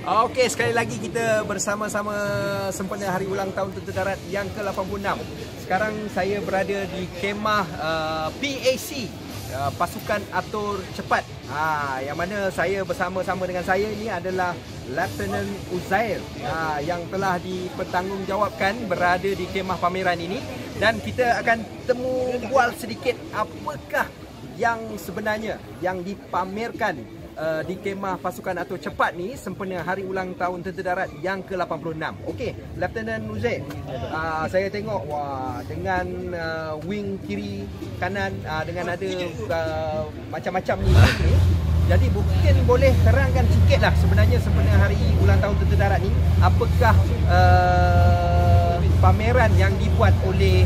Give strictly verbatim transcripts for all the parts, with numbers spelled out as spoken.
Okey, sekali lagi kita bersama-sama sempena Hari Ulang Tahun Tentera Darat yang ke lapan puluh enam. Sekarang saya berada di kemah uh, P A C, uh, Pasukan Atur Cepat. Ha, yang mana saya bersama-sama dengan saya ini adalah Lieutenant Uzair, ha, yang telah dipertanggungjawabkan berada di kemah pameran ini. Dan kita akan temu bual sedikit apakah yang sebenarnya yang dipamerkan uh, di kemah Pasukan Atur Cepat ni sempena Hari Ulang Tahun Tentera Darat yang ke lapan puluh enam. Okey, Lieutenant Uzair, uh, saya tengok wah dengan uh, wing kiri kanan uh, dengan ada uh, macam-macam ni. Jadi mungkin boleh terangkan sikitlah sebenarnya sempena Hari Ulang Tahun Tentera Darat ni apakah uh, pameran yang dibuat oleh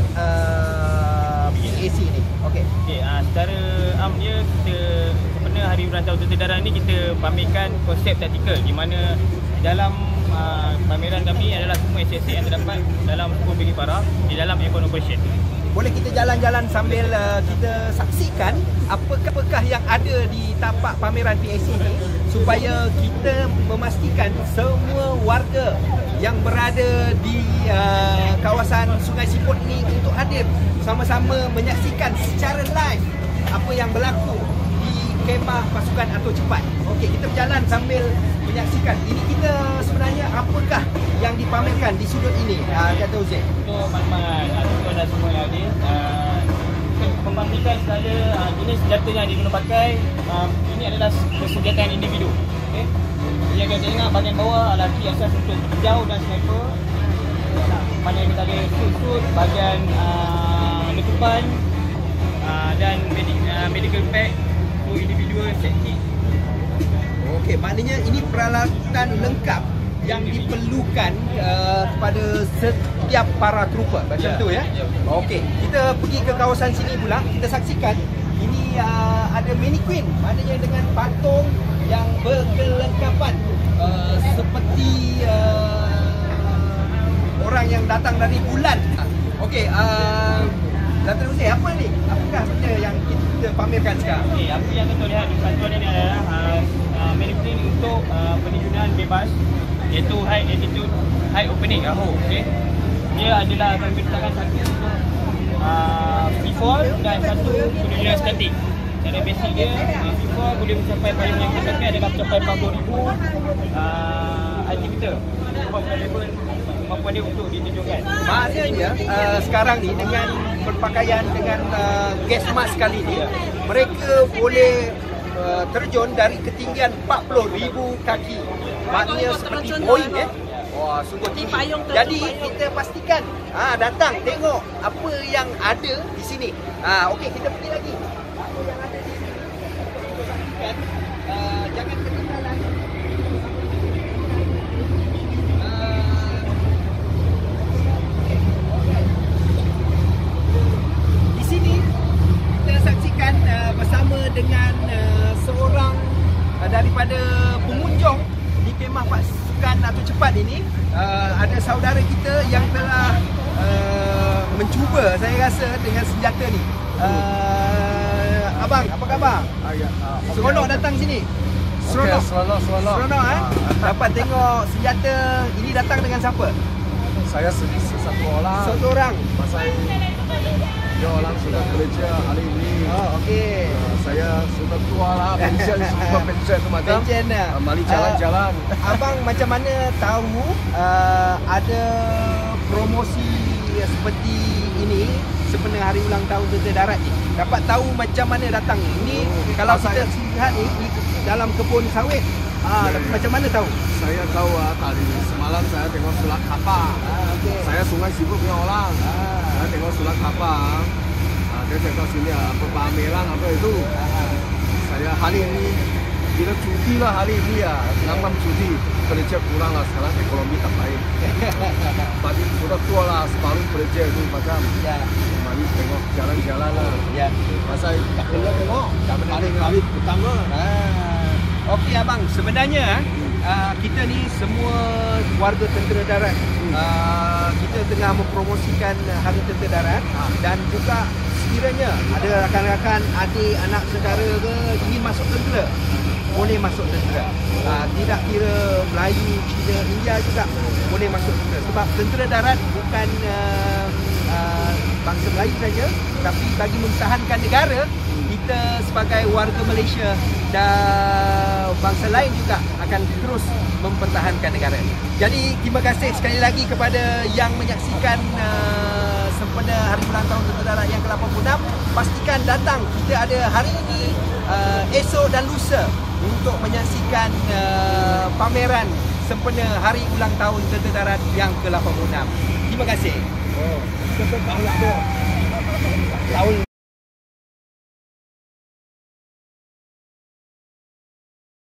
uh, P A C ni. Okey. Okey, uh, secara am dia kita sempena Hari Ulang Tahun Tentera Darat ni kita pamerkan konsep taktikal di mana dalam uh, pameran kami adalah semua S S A yang terdapat dalam sepuluh bilik para di dalam airborne operation. Boleh kita jalan-jalan sambil uh, kita saksikan apakah yang ada di tapak pameran P A C ni supaya kita memastikan semua warga yang berada di uh, kawasan Sungai Siput ni untuk hadir sama-sama menyaksikan secara live apa yang berlaku di kemah Pasukan Atur Cepat. Okey, kita berjalan sambil menyaksikan. Ini kita sebenarnya apakah yang dipamerkan di sudut ini, uh, Kata Uzair? Untuk maklumat tuan dan semua yang hadir, uh, memastikan segala uh, jenis senjata yang diguna pakai, uh, ini adalah persenjataan individu. Okay? Yang kita tengok bahagian bawah adalah key asas untuk hijau dan sniper. Mana kita ada suit-suit, bahagian uh, letupan uh, dan medic, uh, medical pack untuk individual set kit. Okey, maknanya ini peralatan lengkap yang diperlukan uh, kepada setiap para trooper macam ya, tu ya. ya Okey, kita pergi ke kawasan sini pula, kita saksikan ini uh, ada mannequin, maknanya dengan patung yang berkelengkapan uh, seperti uh, orang yang datang dari bulan. Okey, uh, Datuk Uzair, apa ni? Apakah benda yang kita pamerkan sekarang? Okey, apa yang kita lihat di bantuan ini adalah uh, uh, mannequin untuk uh, penerjunan bebas, iaitu high altitude, high opening A H O. Okay. Dia adalah akan beritakan satu untuk uh, free fall dan satu penerjunan statik. Cara basic dia, uh, free fall boleh mencapai payung yang kita capai adalah mencapai empat puluh ribu uh, altimeter. Sebab level kemampuan dia untuk ditunjukkan. Maknanya uh, sekarang ni dengan berpakaian dengan uh, gas mask kali ni, mereka boleh uh, terjun dari ketinggian empat puluh ribu kaki. Maknanya seperti Boeing eh. Wah, sungguh tinggi. Jadi kita pastikan ah datang tengok apa yang ada di sini. Ah okey, kita pergi lagi. Apa yang ada di sini? Pastikan uh, jangan ketinggalan. Di sini kita saksikan uh, bersama dengan uh, seorang uh, daripada pengunjung di kemah Pasukan Atur Cepat ini. Uh, ada saudara kita yang telah uh, mencuba, saya rasa, dengan senjata ni. Uh, abang, apa khabar? Uh, Seronok datang sini. Seronok. Okay, seronok, seronok. Seronok eh? Dapat tengok senjata ini datang dengan siapa? Saya satu orang. Satu orang. Pasal dia orang sudah kerja hari ini. Oh, okey. Uh, saya sudah tua lah, pension, semua pension tu macam. Pension dah. Uh, mari jalan-jalan. Uh, abang macam mana tahu uh, ada promosi seperti ini sempena Hari Ulang Tahun Tentera Darat ni? Dapat tahu macam mana datang ni? Ini oh, kalau kita lihat ni di dalam kebun sawit. Ah, ya, tapi ya. macam mana tahu? Saya tahu ah, tadi semalam saya tengok surat khabar. Ah, okay. Saya Sungai Siput punya orang. Ah. Saya tengok surat khabar. Ah, dia cakap sini apa pameran apa itu. Ah. Saya hari ini kita cuti lah hari ini ya. Enam cuti. Kerja kurang lah sekarang, ekonomi tak baik. Tapi sudah tua lah, separuh kerja itu macam. Ya. Mari tengok jalan-jalan lah. Ya. Masa tak pernah tengok. Tak pernah tengok. Hari pertama. Ah. Okey abang, sebenarnya uh, kita ni semua warga Tentera Darat. Uh, kita tengah mempromosikan Hari Tentera Darat dan juga sekiranya ada rakan-rakan, adik, anak saudara ke ingin masuk tentera, boleh masuk tentera. Uh, tidak kira Melayu, Cina, India juga boleh masuk tentera. Sebab tentera darat bukan uh, uh, bangsa Melayu saja, tapi bagi mempertahankan negara, kita sebagai warga Malaysia dan bangsa lain juga akan terus mempertahankan negara. Jadi terima kasih sekali lagi kepada yang menyaksikan uh, sempena Hari Ulang Tahun Tentera Darat yang ke lapan puluh enam. Pastikan datang, kita ada hari ini, uh, esok dan lusa untuk menyaksikan uh, pameran sempena Hari Ulang Tahun Tentera Darat yang ke lapan puluh enam. Terima kasih. Oh, tahun